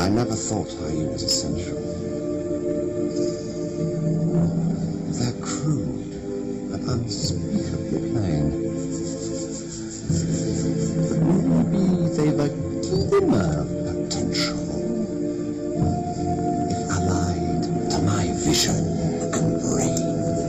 I never thought I was essential. They're crude and unspeakably plain. But maybe they've a glimmer of potential if allied to my vision and brain.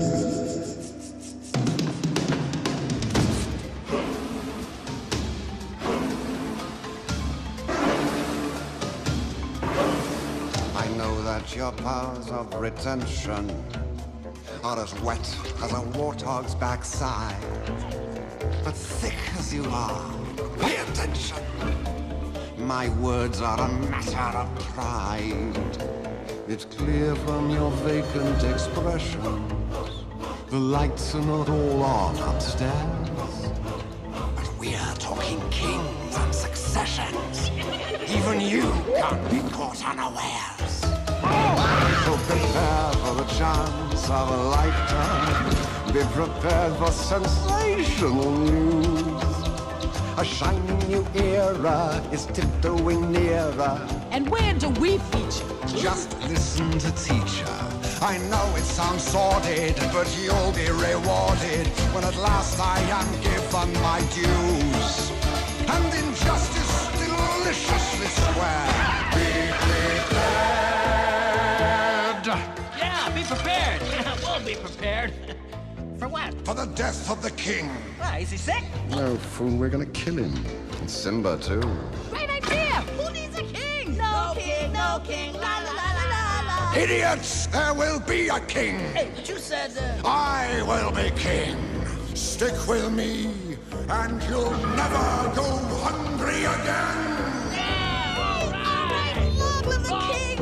Your powers of retention are as wet as a warthog's backside. But thick as you are, pay attention. My words are a matter of pride. It's clear from your vacant expressions the lights are not all on upstairs. But we're talking kings and successions. Even you can't be caught unawares. So prepare for the chance of a lifetime. Be prepared for sensational news. A shining new era is tiptoeing nearer. And where do we feature? Just listen to teacher. I know it sounds sordid, but you'll be rewarded when at last I am given my dues. And injustice deliciously square. Be prepared. Yeah, be prepared. We'll be prepared. For what? For the death of the king. Why, is he sick? No, fool, we're gonna kill him. And Simba, too. Great idea! Who needs a king? No king, no king, la la la la la. Idiots! There will be a king. Hey, but you said, I will be king. Stick with me, and you'll never go hungry again. Yeah, all right! Long live the king!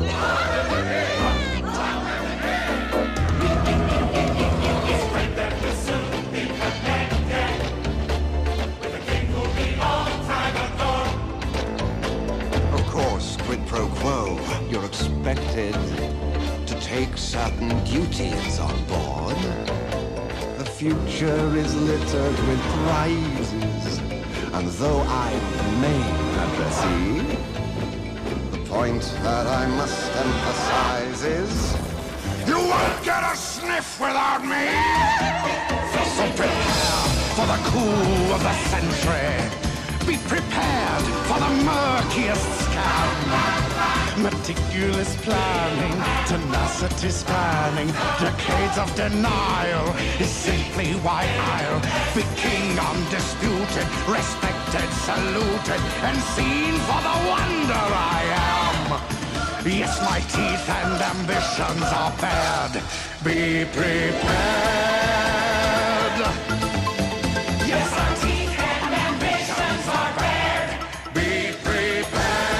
Quid pro quo, you're expected to take certain duties on board. The future is littered with prizes, and though I remain addressee, the point that I must emphasize is you won't get a sniff without me! So prepare for the coup of the century. Be prepared for the murkiest scam. Meticulous planning, tenacity spanning, decades of denial is simply why I'll be king undisputed, respected, saluted, and seen for the wonder I am. Yes, my teeth and ambitions are bared. Be prepared. Yes, our teeth and ambitions are bared. Be prepared.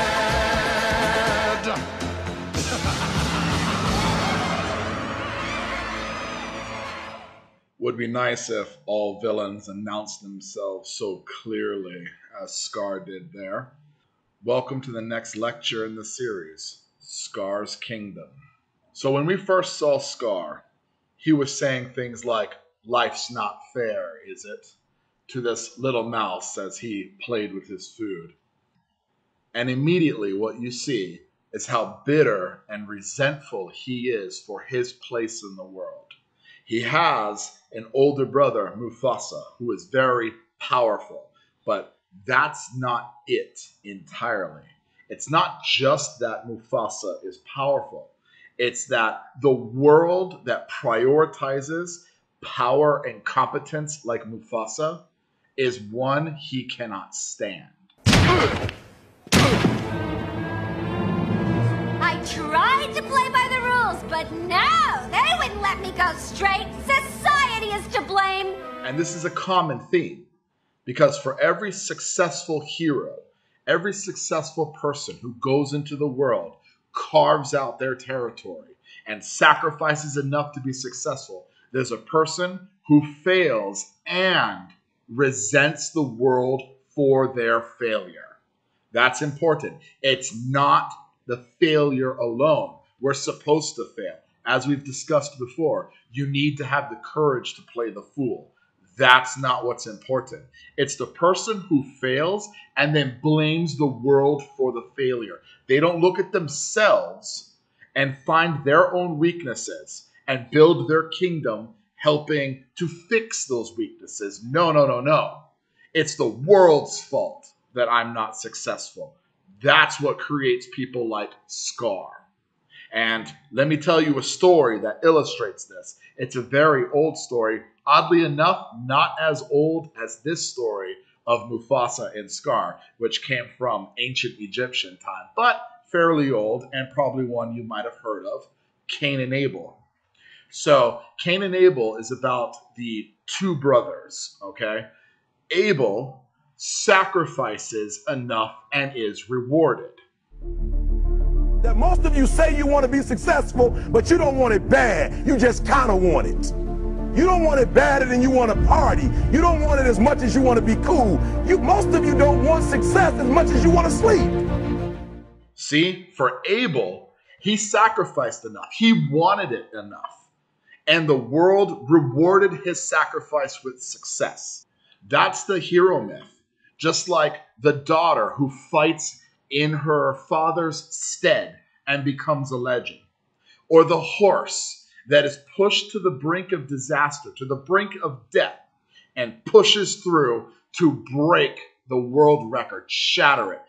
Would be nice if all villains announced themselves so clearly as Scar did there. Welcome to the next lecture in the series, Scar's Kingdom. So when we first saw Scar, he was saying things like, "Life's not fair, is it?" to this little mouse as he played with his food. And immediately what you see is how bitter and resentful he is for his place in the world. He has an older brother, Mufasa, who is very powerful, but that's not it entirely. It's not just that Mufasa is powerful. It's that the world that prioritizes power and competence like Mufasa is one he cannot stand. I tried to play by the rules, but no, they wouldn't let me go straight. Society is to blame. And this is a common theme, because for every successful hero, every successful person who goes into the world, carves out their territory, and sacrifices enough to be successful, there's a person who fails and resents the world for their failure. That's important. It's not the failure alone. We're supposed to fail. As we've discussed before, you need to have the courage to play the fool. That's not what's important. It's the person who fails and then blames the world for the failure. They don't look at themselves and find their own weaknesses and build their kingdom helping to fix those weaknesses. No, no, no, no. It's the world's fault that I'm not successful. That's what creates people like Scar. And let me tell you a story that illustrates this. It's a very old story. Oddly enough, not as old as this story of Mufasa and Scar, which came from ancient Egyptian time, but fairly old and probably one you might have heard of, Cain and Abel. So Cain and Abel is about the two brothers, okay? Abel sacrifices enough and is rewarded. That most of you say you want to be successful, but you don't want it bad. You just kind of want it. You don't want it badder than you want to party. You don't want it as much as you want to be cool. Most of you don't want success as much as you want to sleep. See, for Abel, he sacrificed enough. He wanted it enough. And the world rewarded his sacrifice with success. That's the hero myth. Just like the daughter who fights in her father's stead and becomes a legend. Or the horse that is pushed to the brink of disaster, to the brink of death, and pushes through to break the world record, shatter it.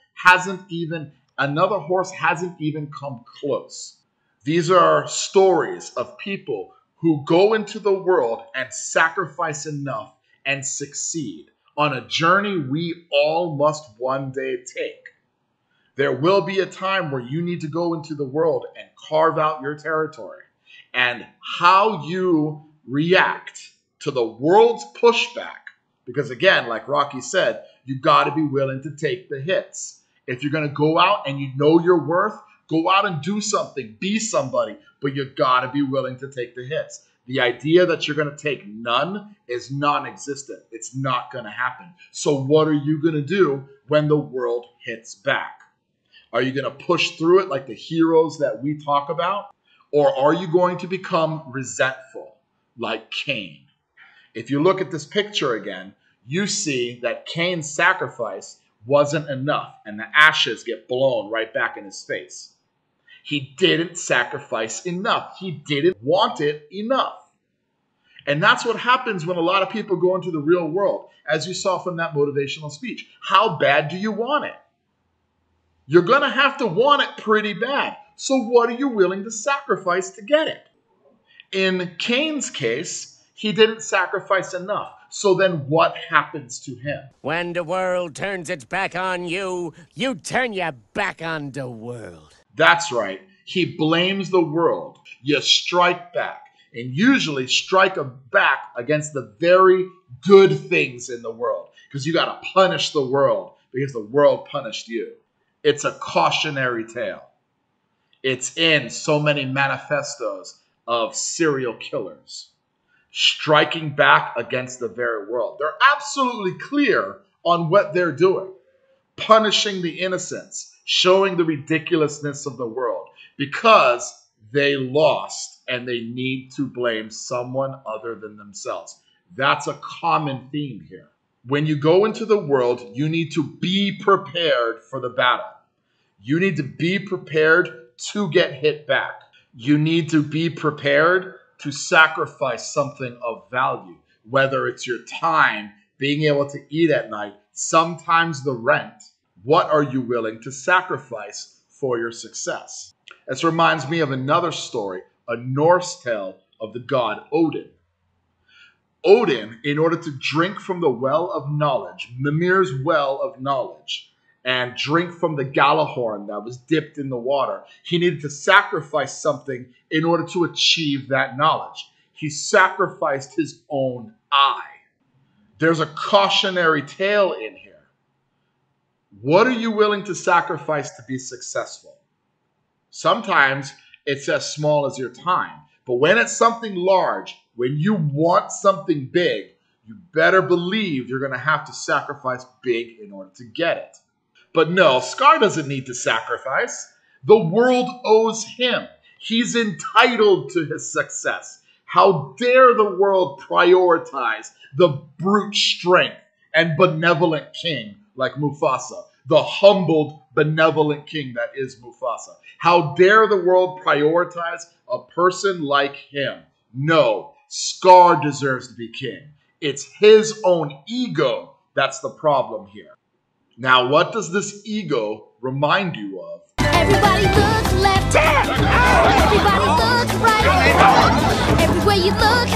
Another horse hasn't even come close. These are stories of people who go into the world and sacrifice enough and succeed on a journey we all must one day take. There will be a time where you need to go into the world and carve out your territory. And how you react to the world's pushback, because again, like Rocky said, you got to be willing to take the hits. If you're going to go out and you know your worth, go out and do something, be somebody, but you got to be willing to take the hits. The idea that you're going to take none is non-existent. It's not going to happen. So what are you going to do when the world hits back? Are you going to push through it like the heroes that we talk about? Or are you going to become resentful like Cain? If you look at this picture again, you see that Cain's sacrifice wasn't enough and the ashes get blown right back in his face. He didn't sacrifice enough. He didn't want it enough. And that's what happens when a lot of people go into the real world, as you saw from that motivational speech. How bad do you want it? You're going to have to want it pretty bad. So what are you willing to sacrifice to get it? In Cain's case, he didn't sacrifice enough. So then what happens to him? When the world turns its back on you, you turn your back on the world. That's right. He blames the world. You strike back. And usually strike back against the very good things in the world. Because you got to punish the world because the world punished you. It's a cautionary tale. It's in so many manifestos of serial killers striking back against the very world. They're absolutely clear on what they're doing. Punishing the innocents, showing the ridiculousness of the world because they lost and they need to blame someone other than themselves. That's a common theme here. When you go into the world, you need to be prepared for the battle. You need to be prepared to get hit back. You need to be prepared to sacrifice something of value, whether it's your time, being able to eat at night, sometimes the rent. What are you willing to sacrifice for your success? This reminds me of another story, a Norse tale of the god Odin. Odin, in order to drink from the well of knowledge, Mimir's well of knowledge, and drink from the Galahorn that was dipped in the water, he needed to sacrifice something in order to achieve that knowledge. He sacrificed his own eye. There's a cautionary tale in here. What are you willing to sacrifice to be successful? Sometimes it's as small as your time. But when it's something large, when you want something big, you better believe you're going to have to sacrifice big in order to get it. But no, Scar doesn't need to sacrifice. The world owes him. He's entitled to his success. How dare the world prioritize the brute strength and benevolent king like Mufasa, the humbled, benevolent king that is Mufasa. How dare the world prioritize a person like him? No, Scar deserves to be king. It's his own ego that's the problem here. Now, what does this ego remind you of? Everybody looks left. Everybody looks right. Everywhere you look,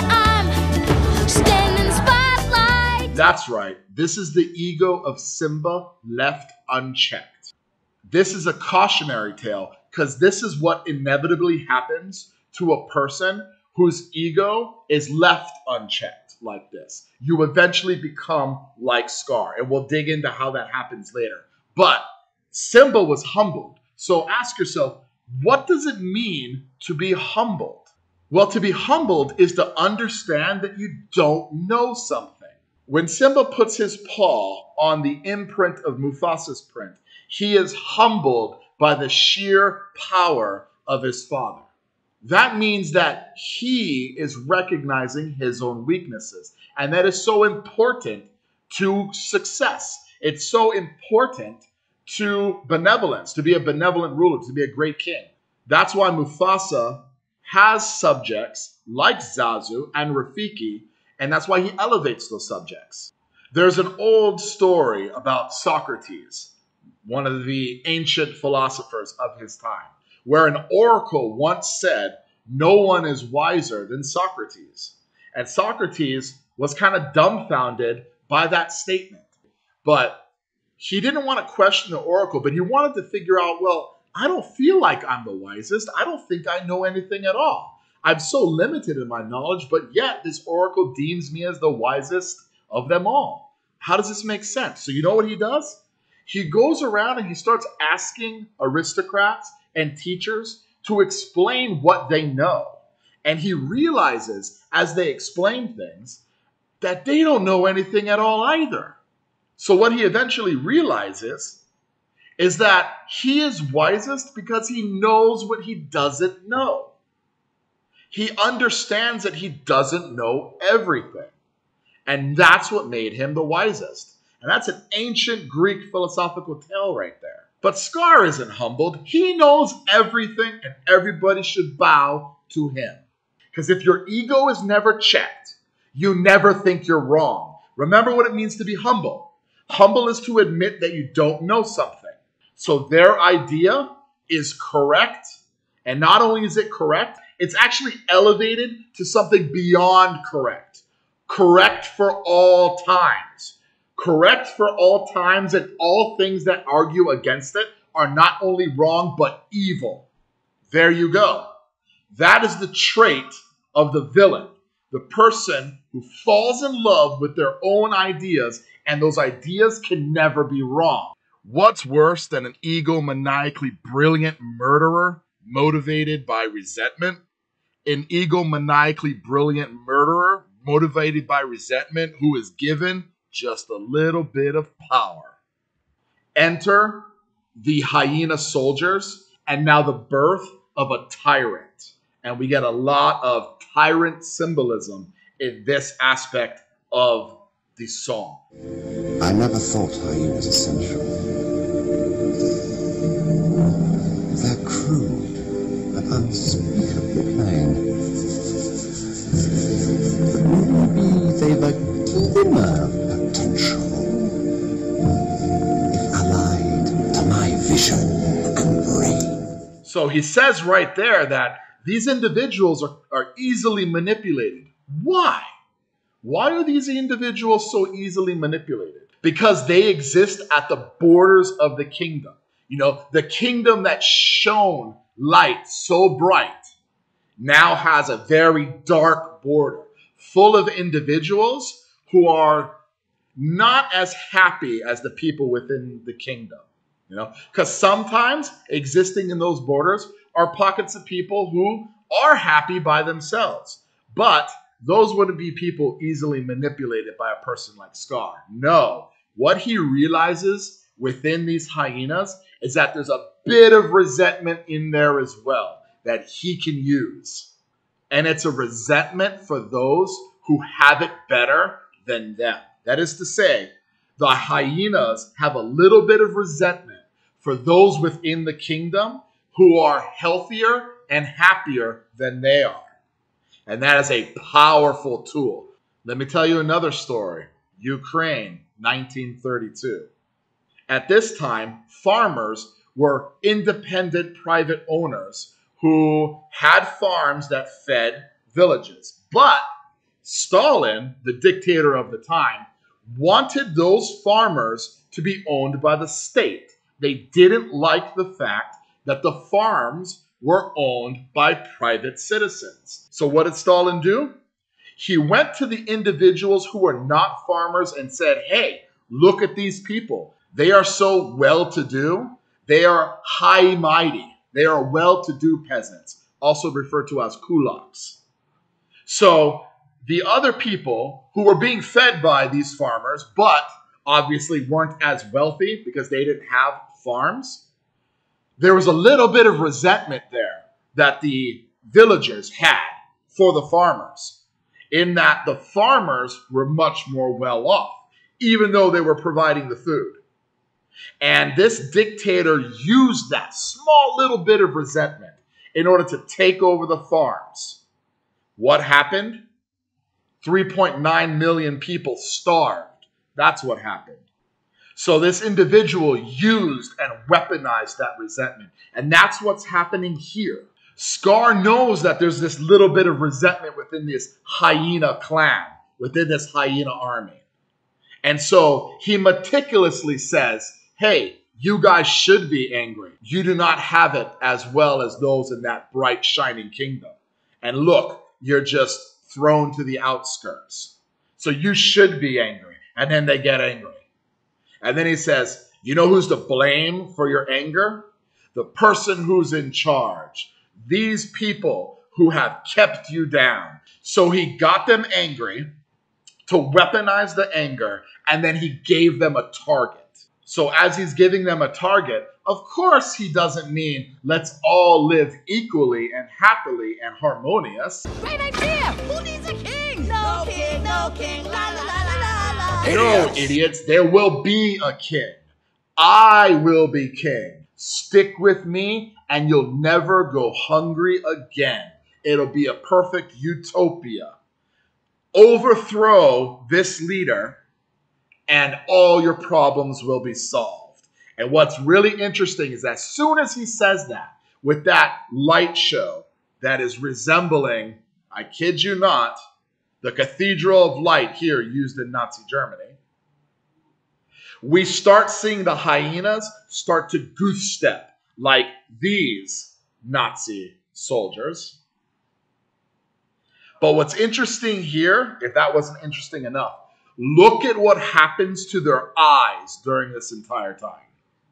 I'm standing in the spotlight. That's right. This is the ego of Simba left unchecked. This is a cautionary tale because this is what inevitably happens to a person whose ego is left unchecked like this. You eventually become like Scar, and we'll dig into how that happens later. But Simba was humbled. So ask yourself, what does it mean to be humbled? Well, to be humbled is to understand that you don't know something. When Simba puts his paw on the imprint of Mufasa's print, he is humbled by the sheer power of his father. That means that he is recognizing his own weaknesses. And that is so important to success. It's so important to benevolence, to be a benevolent ruler, to be a great king. That's why Mufasa has subjects like Zazu and Rafiki, and that's why he elevates those subjects. There's an old story about Socrates, one of the ancient philosophers of his time, where an oracle once said, "No one is wiser than Socrates." And Socrates was kind of dumbfounded by that statement. But he didn't want to question the oracle, but he wanted to figure out, well, I don't feel like I'm the wisest. I don't think I know anything at all. I'm so limited in my knowledge, but yet this oracle deems me as the wisest of them all. How does this make sense? So you know what he does? He goes around and he starts asking aristocrats and teachers to explain what they know. And he realizes as they explain things that they don't know anything at all either. So what he eventually realizes is that he is wisest because he knows what he doesn't know. He understands that he doesn't know everything. And that's what made him the wisest. And that's an ancient Greek philosophical tale right there. But Scar isn't humbled. He knows everything and everybody should bow to him. Because if your ego is never checked, you never think you're wrong. Remember what it means to be humble. Humble is to admit that you don't know something. So their idea is correct. And not only is it correct, it's actually elevated to something beyond correct. Correct for all times. Correct for all times, and all things that argue against it are not only wrong, but evil. There you go. That is the trait of the villain. The person who falls in love with their own ideas, and those ideas can never be wrong. What's worse than an egomaniacally brilliant murderer motivated by resentment? An egomaniacally brilliant murderer motivated by resentment who is given just a little bit of power. Enter the hyena soldiers, and now the birth of a tyrant. And we get a lot of tyrant symbolism in this aspect of the song. I never thought hyenas essential. They're crude and unspeakably plain. But maybe they've a glimmer of potential if allied to my vision and brain. So he says right there that these individuals are easily manipulated. Why? Why are these individuals so easily manipulated? Because they exist at the borders of the kingdom. You know, the kingdom that shone light so bright now has a very dark border full of individuals who are not as happy as the people within the kingdom. You know, because sometimes existing in those borders are pockets of people who are happy by themselves. But those wouldn't be people easily manipulated by a person like Scar. No. What he realizes within these hyenas is that there's a bit of resentment in there as well that he can use. And it's a resentment for those who have it better than them. That is to say, the hyenas have a little bit of resentment for those within the kingdom who are healthier and happier than they are. And that is a powerful tool. Let me tell you another story. Ukraine, 1932. At this time, farmers were independent private owners who had farms that fed villages. But Stalin, the dictator of the time, wanted those farmers to be owned by the state. They didn't like the fact that the farms were owned by private citizens. So what did Stalin do? He went to the individuals who were not farmers and said, hey, look at these people. They are so well-to-do. They are high mighty. They are well-to-do peasants, also referred to as kulaks. So the other people who were being fed by these farmers, but obviously weren't as wealthy because they didn't have farms, there was a little bit of resentment there that the villagers had for the farmers, in that the farmers were much more well off, even though they were providing the food. And this dictator used that small little bit of resentment in order to take over the farms. What happened? 3.9 million people starved. That's what happened. So this individual used and weaponized that resentment. And that's what's happening here. Scar knows that there's this little bit of resentment within this hyena clan, within this hyena army. And so he meticulously says, hey, you guys should be angry. You do not have it as well as those in that bright, shining kingdom. And look, you're just thrown to the outskirts. So you should be angry. And then they get angry. And then he says, you know who's to blame for your anger? The person who's in charge. These people who have kept you down. So he got them angry to weaponize the anger, and then he gave them a target. So as he's giving them a target, of course he doesn't mean let's all live equally and happily and harmonious. Great idea! Who needs a king? No king, no king, la la la la la la. No, idiots, there will be a king. I will be king. Stick with me and you'll never go hungry again. It'll be a perfect utopia. Overthrow this leader and all your problems will be solved. And what's really interesting is as soon as he says that, with that light show that is resembling, I kid you not, the Cathedral of Light here used in Nazi Germany, we start seeing the hyenas start to goose step like these Nazi soldiers. But what's interesting here, if that wasn't interesting enough, look at what happens to their eyes during this entire time.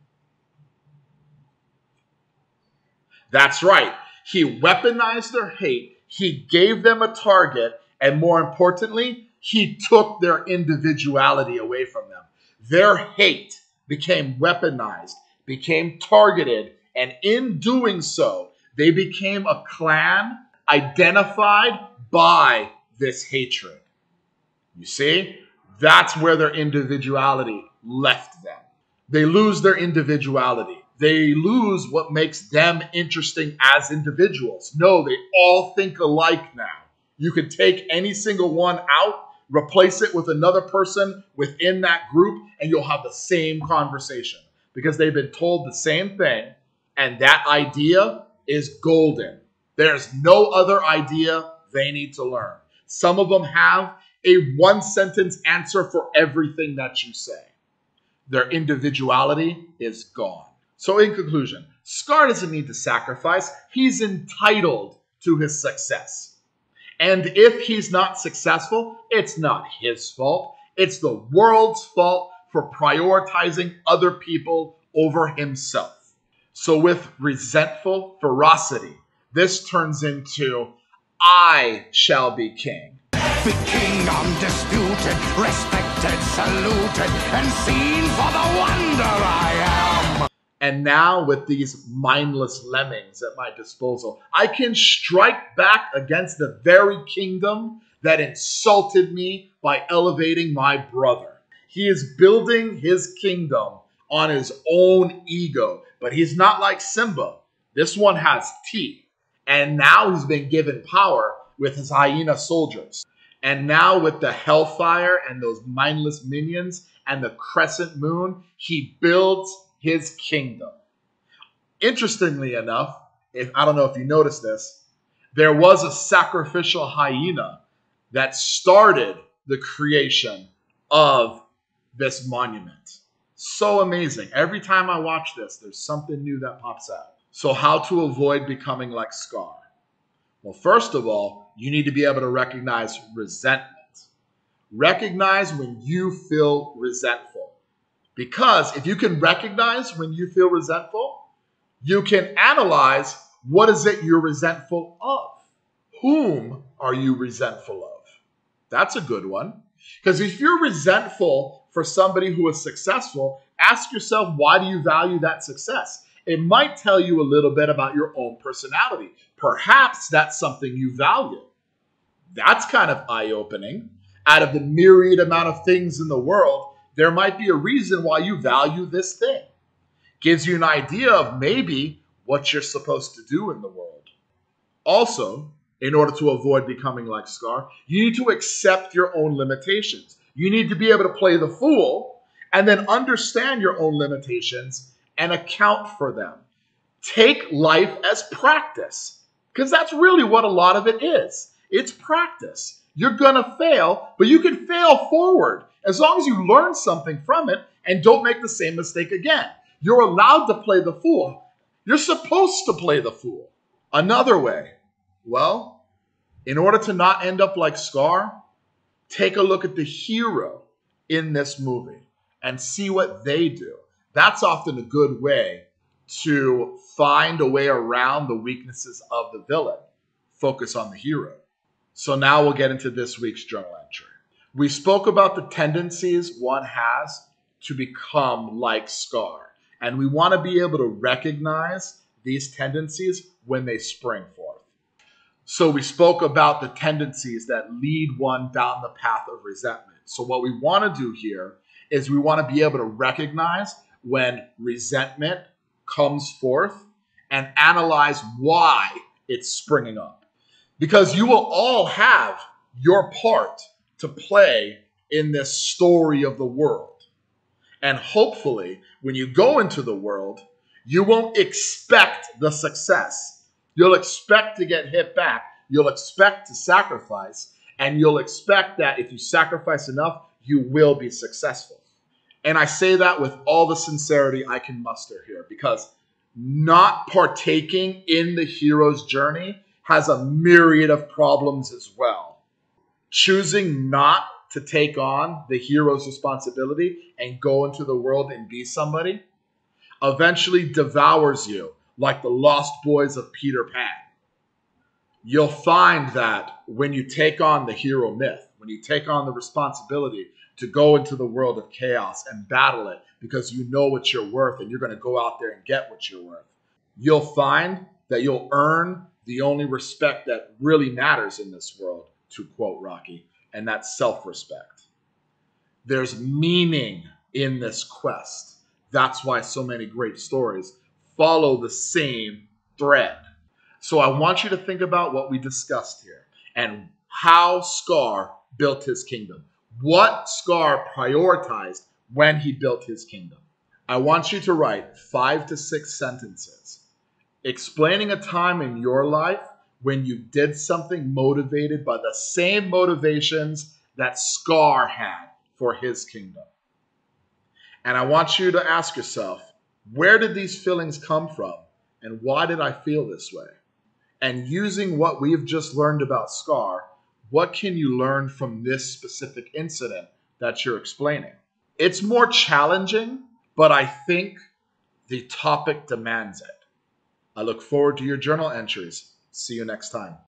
That's right. He weaponized their hate. He gave them a target. And more importantly, he took their individuality away from them. Their hate became weaponized, became targeted. And in doing so, they became a clan identified by this hatred. You see? That's where their individuality left them. They lose their individuality. They lose what makes them interesting as individuals. No, they all think alike now. You could take any single one out, replace it with another person within that group, and you'll have the same conversation because they've been told the same thing, and that idea is golden. There's no other idea they need to learn. Some of them have a one-sentence answer for everything that you say. Their individuality is gone. So in conclusion, Scar doesn't need to sacrifice. He's entitled to his success. And if he's not successful, it's not his fault. It's the world's fault for prioritizing other people over himself. So with resentful ferocity, this turns into, I shall be king. The king undisputed, respected, saluted, and seen for the wonder I am. And now with these mindless lemmings at my disposal, I can strike back against the very kingdom that insulted me by elevating my brother. He is building his kingdom on his own ego, but he's not like Simba. This one has teeth. And now he's been given power with his hyena soldiers. And now with the hellfire and those mindless minions and the crescent moon, he builds his kingdom. Interestingly enough, I don't know if you noticed this, there was a sacrificial hyena that started the creation of this monument. So amazing. Every time I watch this, there's something new that pops out. So how to avoid becoming like Scar? Well, first of all, you need to be able to recognize resentment. Recognize when you feel resentful. Because if you can recognize when you feel resentful, you can analyze what is it you're resentful of. Whom are you resentful of? That's a good one. Because if you're resentful for somebody who is successful, ask yourself, why do you value that success? It might tell you a little bit about your own personality. Perhaps that's something you value. That's kind of eye-opening. Out of the myriad amount of things in the world, there might be a reason why you value this thing. Gives you an idea of maybe what you're supposed to do in the world. Also, in order to avoid becoming like Scar, you need to accept your own limitations. You need to be able to play the fool and then understand your own limitations and account for them. Take life as practice, because that's really what a lot of it is. It's practice. You're going to fail, but you can fail forward as long as you learn something from it and don't make the same mistake again. You're allowed to play the fool. You're supposed to play the fool. Another way, well, in order to not end up like Scar, take a look at the hero in this movie and see what they do. That's often a good way to find a way around the weaknesses of the villain. Focus on the hero. So now we'll get into this week's journal entry. We spoke about the tendencies one has to become like Scar. And we want to be able to recognize these tendencies when they spring forth. So we spoke about the tendencies that lead one down the path of resentment. So what we want to do here is we want to be able to recognize when resentment comes forth and analyze why it's springing up. Because you will all have your part to play in this story of the world. And hopefully, when you go into the world, you won't expect the success. You'll expect to get hit back. You'll expect to sacrifice. And you'll expect that if you sacrifice enough, you will be successful. And I say that with all the sincerity I can muster here, because not partaking in the hero's journey has a myriad of problems as well. Choosing not to take on the hero's responsibility and go into the world and be somebody eventually devours you like the lost boys of Peter Pan. You'll find that when you take on the hero myth, when you take on the responsibility to go into the world of chaos and battle it because you know what you're worth and you're going to go out there and get what you're worth, you'll find that you'll earn the only respect that really matters in this world, to quote Rocky, and that's self-respect. There's meaning in this quest. That's why so many great stories follow the same thread. So I want you to think about what we discussed here and how Scar built his kingdom. What Scar prioritized when he built his kingdom. I want you to write 5 to 6 sentences explaining a time in your life when you did something motivated by the same motivations that Scar had for his kingdom. And I want you to ask yourself, where did these feelings come from? And why did I feel this way? And using what we've just learned about Scar, what can you learn from this specific incident that you're explaining? It's more challenging, but I think the topic demands it. I look forward to your journal entries. See you next time.